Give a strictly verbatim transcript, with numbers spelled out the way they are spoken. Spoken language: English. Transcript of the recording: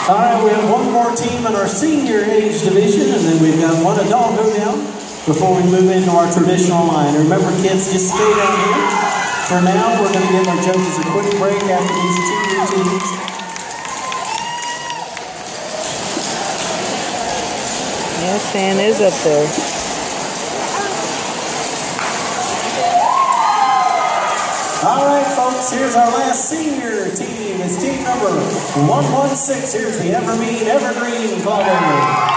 All right, we have one more team in our senior age division, and then we've got one adult go down before we move into our traditional line. Remember, kids, just stay down here. For now, we're going to give our judges a quick break after these two routines. Yeah, Stan is up there. All right, folks, here's our last senior team. It's team number one one six. Here's the Evermead Evergreen Club.